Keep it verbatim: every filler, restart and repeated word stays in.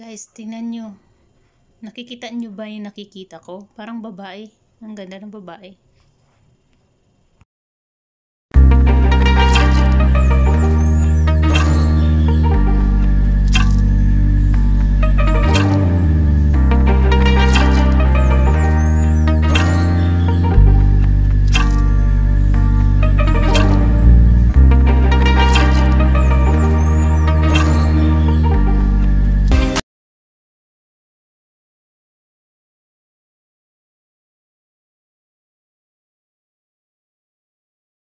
Guys, tingnan nyo. Nakikita nyo ba yung nakikita ko? Parang babae. Ang ganda ng babae.